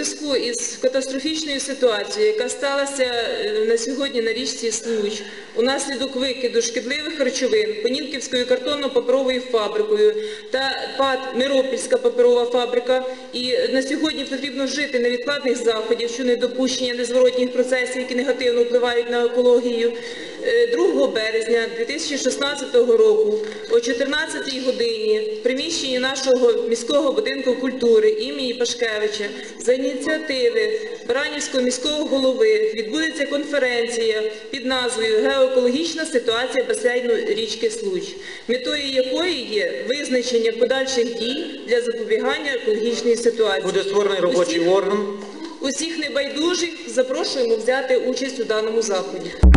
зв'язку із катастрофічною ситуацією, яка сталася на сьогодні на річці Случ, унаслідок викиду шкідливих речовин Понінківською картонно-паперовою фабрикою та ПАТ «Миропільська паперова фабрика». І на сьогодні потрібно вжити невідкладних заходів щодо недопущення незворотніх процесів, які негативно впливають на екологію. 2 березня 2016 року о 14-й годині в приміщенні нашого міського будинку культури імені Пашкевича за ініціативи Баранівського міського голови відбудеться конференція під назвою «Геоекологічна ситуація басейну річки Случ», метою якої є визначення подальших дій для запобігання екологічної ситуації. Буде створений робочий орган. Усіх небайдужих запрошуємо взяти участь у даному заході.